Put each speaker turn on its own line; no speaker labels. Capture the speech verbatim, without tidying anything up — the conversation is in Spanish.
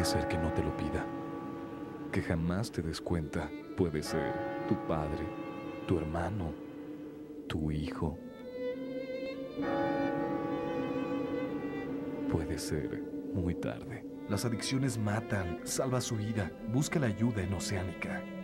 ser que no te lo pida, que jamás te des cuenta. Puede ser tu padre, tu hermano, tu hijo. Puede ser muy tarde.
Las adicciones matan. Salva su vida. Busca la ayuda en Oceánica.